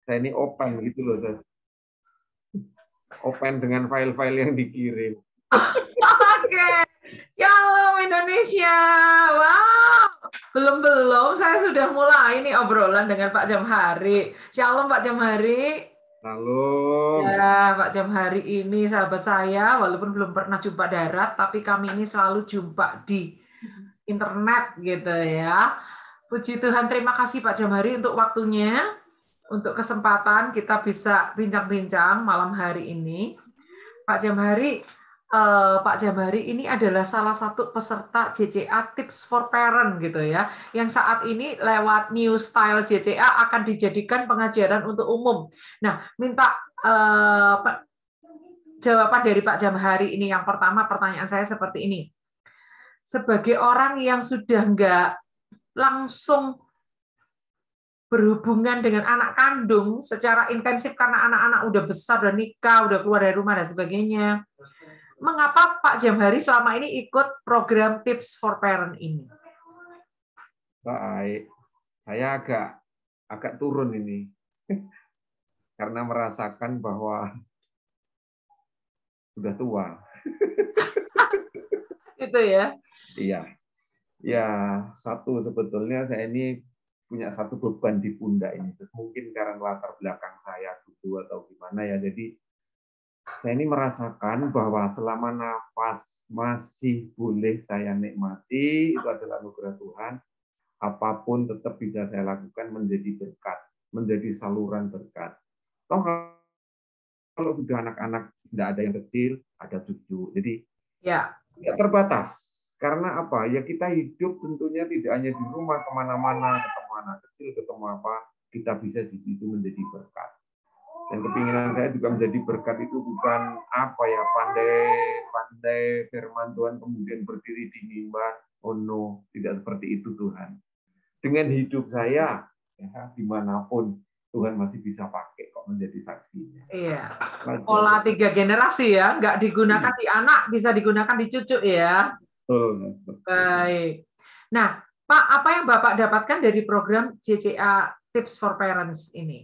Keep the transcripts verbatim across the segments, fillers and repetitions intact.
Saya ini open gitu loh, saya. Open dengan file-file yang dikirim. Oke, Shalom Indonesia. Wow, belum-belum saya sudah mulai ini obrolan dengan Pak Jamhari. Shalom Pak Jamhari. Salam. Ya, Pak Jamhari ini sahabat saya, walaupun belum pernah jumpa darat, tapi kami ini selalu jumpa di internet gitu ya. Puji Tuhan, terima kasih Pak Jamhari untuk waktunya, untuk kesempatan kita bisa bincang-bincang malam hari ini. Pak Jamhari, eh, Pak Jamhari ini adalah salah satu peserta J C A Tips for Parent gitu ya, yang saat ini lewat New Style J C A akan dijadikan pengajaran untuk umum. Nah, minta eh, jawaban dari Pak Jamhari ini. Yang pertama, pertanyaan saya seperti ini. Sebagai orang yang sudah nggak langsung berhubungan dengan anak kandung secara intensif karena anak-anak udah besar, udah nikah, udah keluar dari rumah dan sebagainya. Mengapa Pak Jamhari selama ini ikut program Tips for Parent ini? Baik, saya agak agak turun ini karena merasakan bahwa sudah tua. Itu ya. Iya. Ya, satu sebetulnya saya ini punya satu beban di pundak ini. Mungkin karena latar belakang saya dulu atau gimana ya. Jadi saya ini merasakan bahwa selama nafas masih boleh saya nikmati, itu adalah anugerah Tuhan. Apapun tetap bisa saya lakukan menjadi berkat, menjadi saluran berkat. Toh kalau sudah anak-anak tidak ada yang kecil, ada cucu. Jadi ya, tidak terbatas. Karena apa? Ya kita hidup tentunya tidak hanya di rumah, kemana-mana, ketemu anak kecil, ketemu apa, kita bisa di situ menjadi berkat. Dan kepinginan saya juga menjadi berkat itu bukan apa ya, pandai-pandai firman Tuhan kemudian berdiri di mimbar. Oh no, tidak seperti itu Tuhan. Dengan hidup saya, ya, dimanapun, Tuhan masih bisa pakai kok menjadi saksinya. iya. Pola tiga generasi ya, nggak digunakan di anak, bisa digunakan di cucu ya. Betul. Baik. Nah, Pak, apa yang Bapak dapatkan dari program J C A Tips for Parents ini?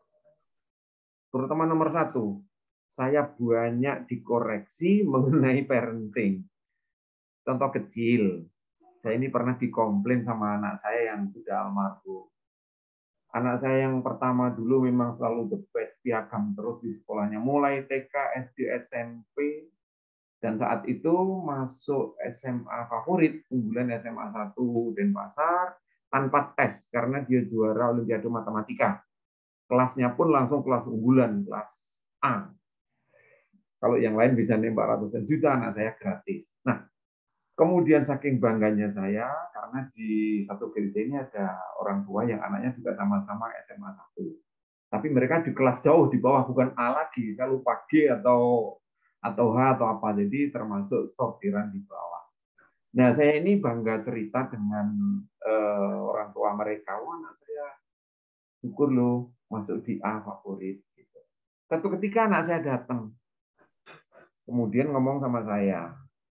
Terutama nomor satu, saya banyak dikoreksi mengenai parenting. Contoh kecil, saya ini pernah dikomplain sama anak saya yang sudah almarhum. Anak saya yang pertama dulu memang selalu the best, piagam terus di sekolahnya. Mulai T K, S D, S M P, dan saat itu masuk S M A favorit, unggulan S M A satu Denpasar, tanpa tes, karena dia juara Olimpiade Matematika. Kelasnya pun langsung kelas unggulan, kelas A. Kalau yang lain bisa nembak ratusan juta, anak saya gratis. Nah, kemudian saking bangganya saya, karena di satu gereja ini ada orang tua yang anaknya juga sama-sama S M A satu. Tapi mereka di kelas jauh di bawah, bukan A lagi, saya lupa G atau atau H atau apa, jadi termasuk sortiran di bawah. Nah, saya ini bangga cerita dengan uh, orang tua mereka, wah anak saya syukur loh masuk di A favorit. Gitu. Satu ketika anak saya datang, kemudian ngomong sama saya,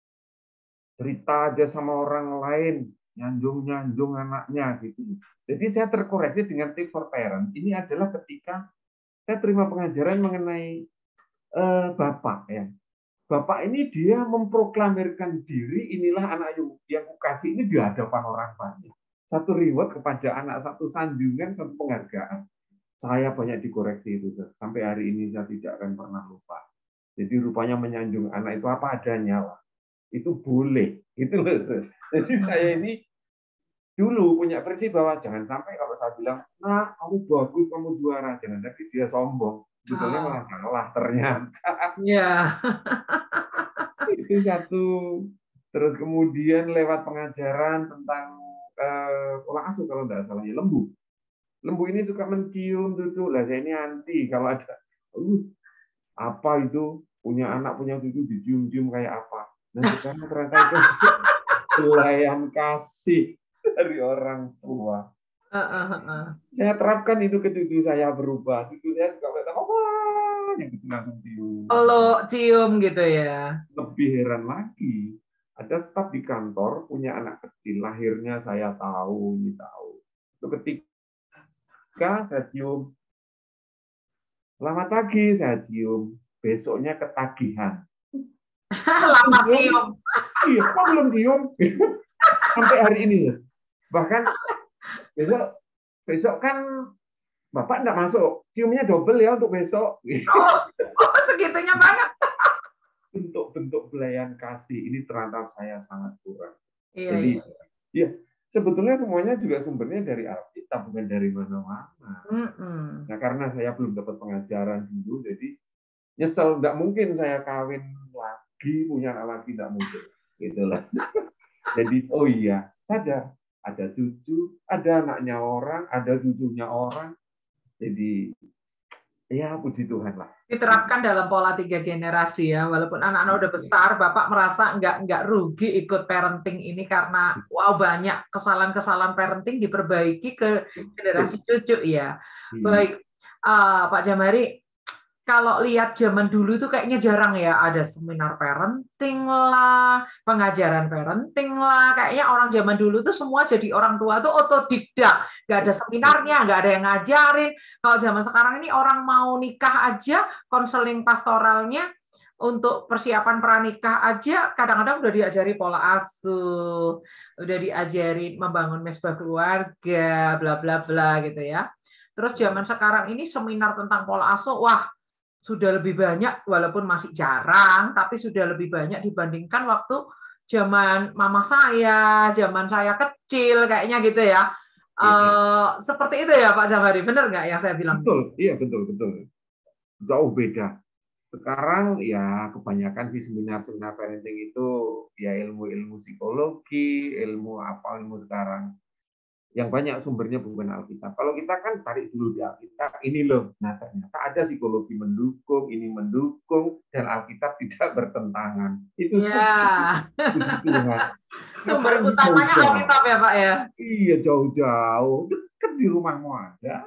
cerita aja sama orang lain, nyanjung-nyanjung anaknya gitu. Jadi saya terkoreksi dengan Tips for Parent. Ini adalah ketika saya terima pengajaran mengenai eh, Bapak ya. Bapak ini dia memproklamirkan diri, inilah anak yang kukasih ini di hadapan orang banyak. Satu reward kepada anak, satu sanjungan, satu penghargaan. Saya banyak dikoreksi itu. Sampai hari ini saya tidak akan pernah lupa. Jadi rupanya menyanjung anak itu apa adanya, Pak. Itu boleh. Itu loh. Jadi saya ini dulu punya prinsip bahwa jangan sampai kalau saya bilang, nah kamu bagus, kamu juara. Jangan sampai dia sombong. Sebetulnya malah kalah ternyata. Ya. Itu satu. Terus kemudian lewat pengajaran tentang uh, olah asuh kalau tidak salah ya lembu. Lembu ini suka mencium cucu. Lah saya ini anti kalau ada uh, apa itu punya anak punya cucu dicium-cium kayak apa. Nah sekarang ternyata itu pelayan kasih dari orang tua. Uh, uh, uh. Saya terapkan itu ke cucu saya berubah. Cucu saya juga berkata, wah, yang itu langsung cium. Peluk, cium gitu ya. Lebih heran lagi, ada staf di kantor punya anak kecil, lahirnya saya tahu, ini tahu. Itu ketika saya cium, Selamat pagi, saya cium. Besoknya ketagihan. Lama cium. Iya, kok belum cium? Sampai hari ini, Mas. Bahkan besok besok kan Bapak enggak masuk. Ciumnya double ya untuk besok. Oh, oh segitunya banget. Bentuk-bentuk pelayan kasih ini ternyata saya sangat kurang. Iya, Jadi, iya. ya sebetulnya semuanya juga sumbernya dari Alkitab, bukan dari mana-mana. Mm-mm. Nah, karena saya belum dapat pengajaran dulu, jadi nyesel. Nggak mungkin saya kawin lagi, punya anak lagi, nggak mungkin. Gitulah. Jadi, oh iya, sadar. Ada cucu, ada anaknya orang, ada cucunya orang. Jadi, ya puji Tuhan lah. Diterapkan dalam pola tiga generasi ya, walaupun anak-anak udah besar, Bapak merasa nggak nggak rugi ikut parenting ini karena wow banyak kesalahan-kesalahan parenting diperbaiki ke generasi cucu ya. Baik, uh, Pak Jamari, kalau lihat zaman dulu itu kayaknya jarang ya ada seminar parenting lah, pengajaran parenting lah. Kayaknya orang zaman dulu tuh semua jadi orang tua tuh otodidak, nggak ada seminarnya, nggak ada yang ngajarin. Kalau zaman sekarang ini orang mau nikah aja, konseling pastoralnya untuk persiapan pranikah aja kadang-kadang udah diajari pola asuh, udah diajari membangun mesbah keluarga, bla bla bla gitu ya. Terus zaman sekarang ini seminar tentang pola asuh, wah sudah lebih banyak, walaupun masih jarang, tapi sudah lebih banyak dibandingkan waktu zaman mama saya, zaman saya kecil, kayaknya gitu ya. Uh, seperti itu ya Pak Jamari, benar nggak yang saya bilang? Betul, iya betul betul. Jauh beda. Sekarang ya kebanyakan di seminar-seminar parenting itu ya ilmu-ilmu psikologi, ilmu apa ilmu sekarang. Yang banyak sumbernya bukan Alkitab. Kalau kita kan cari dulu di Alkitab, ini loh. Nah ternyata ada psikologi mendukung, ini mendukung, dan Alkitab tidak bertentangan. Itu ya. Puji Tuhan. Sumber Ngapain utamanya jauh-jauh? Alkitab ya Pak ya? Iya jauh-jauh, deket di rumahmu ada.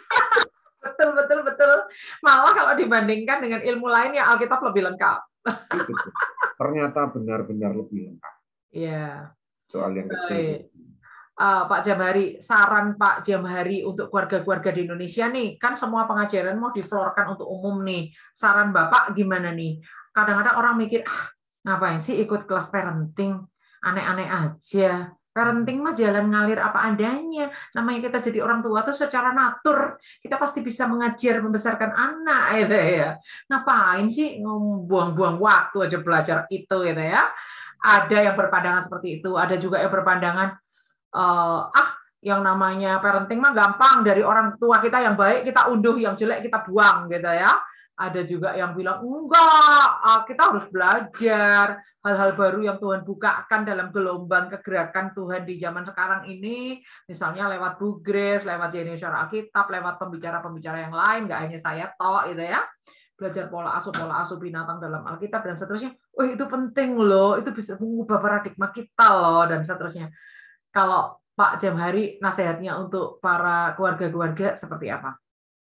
Betul, betul, betul. Malah kalau dibandingkan dengan ilmu lain ya Alkitab lebih lengkap. Betul. Ternyata benar-benar lebih lengkap. Iya. Soal yang kecil. Uh, Pak Jamhari, saran Pak Jamhari untuk keluarga-keluarga di Indonesia nih, kan semua pengajaran mau diflorkan untuk umum nih. Saran Bapak gimana nih? Kadang-kadang orang mikir, ah, ngapain sih ikut kelas parenting? Aneh-aneh aja. Parenting mah jalan ngalir apa adanya. Namanya kita jadi orang tua tuh secara natur, kita pasti bisa mengajar, membesarkan anak, gitu ya. Ngapain sih buang-buang waktu aja belajar itu, gitu ya? Ada yang berpandangan seperti itu, ada juga yang berpandangan Uh, ah yang namanya parenting mah gampang, dari orang tua kita yang baik kita unduh, yang jelek kita buang gitu ya. Ada juga yang bilang enggak, kita harus belajar hal-hal baru yang Tuhan bukakan dalam gelombang kegerakan Tuhan di zaman sekarang ini, misalnya lewat Bu Grace, lewat Generation Alkitab, lewat pembicara-pembicara yang lain, nggak hanya saya toh gitu ya. Belajar pola asuh pola asuh binatang dalam Alkitab dan seterusnya. Oh itu penting loh, itu bisa mengubah paradigma kita loh dan seterusnya. Kalau Pak Jamhari, nasihatnya untuk para keluarga-keluarga seperti apa?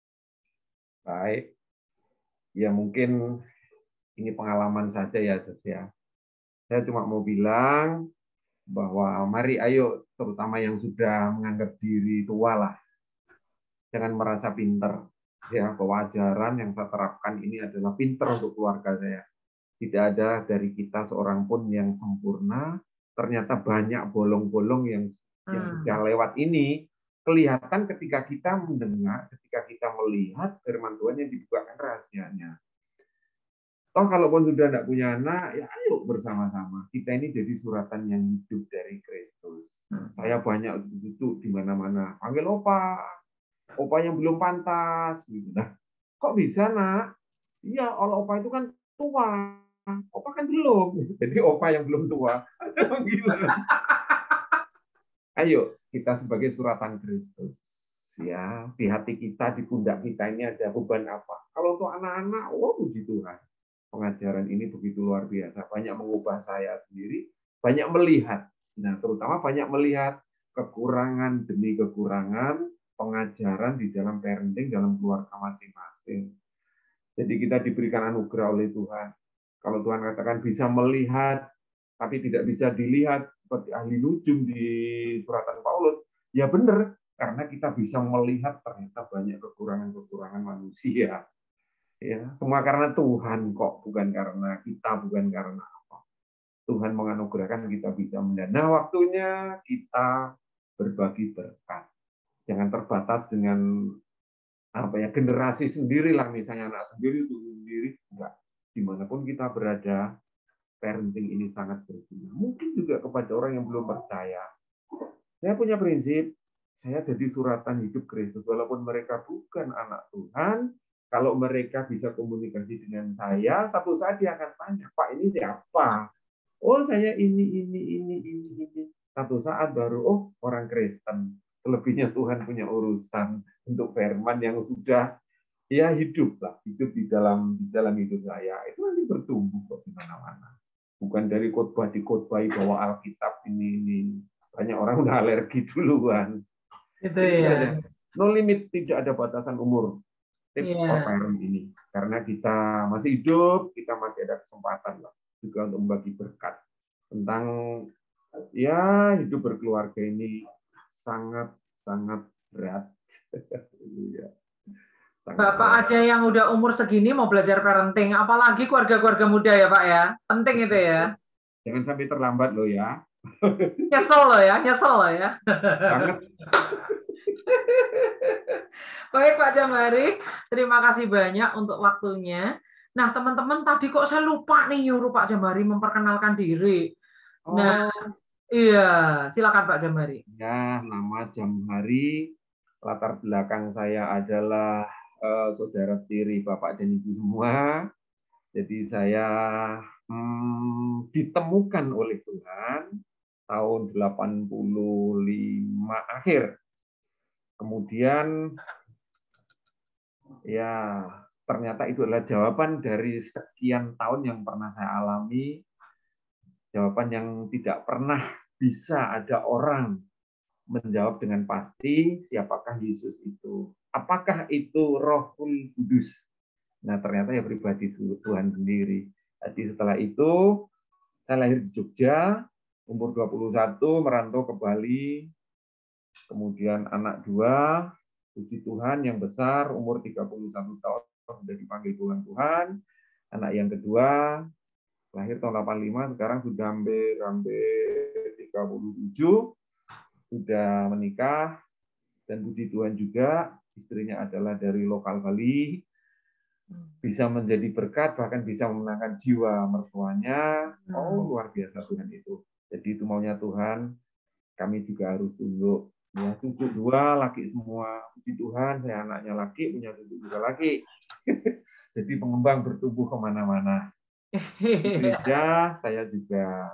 Baik. Ya mungkin ini pengalaman saja ya, Sus ya. Saya cuma mau bilang bahwa mari ayo, terutama yang sudah menganggap diri tua lah, jangan merasa pinter. Ya, bahwa ajaran yang saya terapkan ini adalah pinter untuk keluarga saya. Tidak ada dari kita seorang pun yang sempurna. Ternyata banyak bolong-bolong yang yang sudah lewat ini kelihatan ketika kita mendengar, ketika kita melihat firman Tuhan yang dibukakan rahasianya. Toh kalaupun sudah tidak punya anak, ya ayo bersama-sama. Kita ini jadi suratan yang hidup dari Kristus. Saya banyak cucu di mana-mana. Panggil opa, opa yang belum pantas. Nah, kok bisa nak? Iya, kalau opa itu kan tua. Opa kan belum. Jadi opa yang belum tua. Ayo kita sebagai suratan Kristus. Ya, di hati kita, di pundak kita ini ada beban apa? Kalau untuk anak-anak, oh puji Tuhan. Pengajaran ini begitu luar biasa. Banyak mengubah saya sendiri, banyak melihat. Nah, terutama banyak melihat kekurangan demi kekurangan pengajaran di dalam parenting, dalam keluarga masing-masing. Jadi kita diberikan anugerah oleh Tuhan. Kalau Tuhan katakan bisa melihat, tapi tidak bisa dilihat, seperti ahli nujum di suratan Paulus, ya benar, karena kita bisa melihat ternyata banyak kekurangan-kekurangan manusia. Ya, semua karena Tuhan kok, bukan karena kita, bukan karena apa. Tuhan menganugerahkan kita bisa melihat. Nah, waktunya kita berbagi berkat. Jangan terbatas dengan apa ya generasi sendiri lah, misalnya anak sendiri itu sendiri, enggak. Dimanapun kita berada, parenting ini sangat berguna. Mungkin juga kepada orang yang belum percaya. Saya punya prinsip, saya jadi suratan hidup Kristus, walaupun mereka bukan anak Tuhan. Kalau mereka bisa komunikasi dengan saya, satu saat dia akan tanya, Pak ini siapa? Oh saya ini, ini, ini, ini, ini. Satu saat baru, oh orang Kristen. Selebihnya Tuhan punya urusan untuk firman yang sudah ya hidup lah, hidup di dalam di dalam hidup saya. Itu nanti bertumbuh kok di mana-mana. Bukan dari khotbah dikhotbahi bahwa Alkitab ini, ini. Banyak orang udah alergi duluan. Itu ya. No limit, tidak ada batasan umur. Tips yeah. for parent ini. Karena kita masih hidup, kita masih ada kesempatan lah juga untuk membagi berkat tentang ya hidup berkeluarga ini sangat sangat berat. sangat Bapak berat. Aja yang udah umur segini mau belajar parenting, apalagi keluarga-keluarga muda ya Pak ya, penting itu ya. Jangan sampai terlambat loh ya. Nyesel loh ya, nyesel loh ya. Banget. Baik Pak Jamhari, terima kasih banyak untuk waktunya. Nah teman-teman tadi kok saya lupa nih nyuruh Pak Jamhari memperkenalkan diri. Oh. Nah iya, silakan Pak Jamhari. Ya, nama Jamhari, latar belakang saya adalah uh, saudara tiri Bapak dan Ibu semua. Jadi saya hmm, ditemukan oleh Tuhan tahun delapan puluh lima akhir. Kemudian ya ternyata itu adalah jawaban dari sekian tahun yang pernah saya alami, jawaban yang tidak pernah bisa ada orang menjawab dengan pasti siapakah Yesus itu. Apakah itu Roh Kudus? Nah ternyata ya pribadi Tuhan sendiri. Jadi setelah itu saya lahir di Jogja, umur dua puluh satu, merantau ke Bali, kemudian anak dua, puji Tuhan yang besar, umur tiga puluh satu tahun, sudah dipanggil Tuhan Tuhan. Anak yang kedua, lahir tahun delapan puluh lima, sekarang sudah hampir, hampir tiga puluh tujuh, sudah menikah, dan puji Tuhan juga, istrinya adalah dari lokal Bali, bisa menjadi berkat, bahkan bisa memenangkan jiwa mertuanya. Oh, luar biasa Tuhan itu. Jadi itu maunya Tuhan, kami juga harus tunduk. Ya, cucu dua, laki semua. Puji Tuhan, saya anaknya laki, punya cucu juga laki. Jadi pengembang bertumbuh kemana-mana. Di gereja, saya juga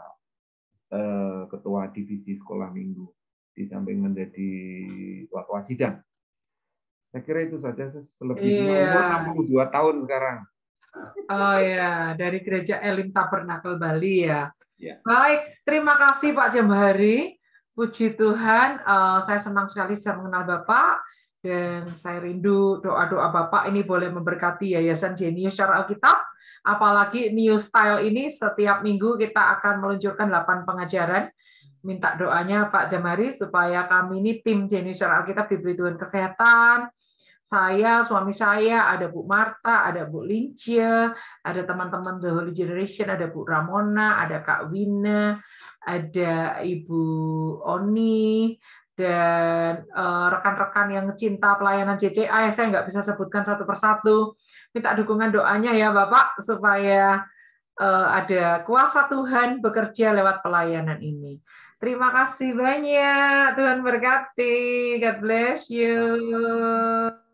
eh, ketua divisi sekolah minggu. Di samping menjadi ketua sidang. Saya kira itu saja, selebihnya iya. Umur enam puluh dua tahun sekarang. Oh ya, dari gereja Elim Tabernakel Bali ya. ya. Baik, terima kasih Pak Jamhari. Puji Tuhan, uh, saya senang sekali bisa mengenal Bapak, dan saya rindu doa-doa Bapak ini boleh memberkati Yayasan Jenius secara Alkitab, apalagi New Style ini setiap minggu kita akan meluncurkan delapan pengajaran. Minta doanya Pak Jamhari supaya kami ini tim Jenius secara Alkitab diberi Tuhan kesehatan. Saya, suami saya, ada Bu Marta, ada Bu Lince, ada teman-teman The Holy Generation, ada Bu Ramona, ada Kak Wina, ada Ibu Oni, dan rekan-rekan uh, yang cinta pelayanan C C A, saya nggak bisa sebutkan satu persatu. Minta dukungan doanya ya Bapak, supaya uh, ada kuasa Tuhan bekerja lewat pelayanan ini. Terima kasih banyak, Tuhan berkati. God bless you.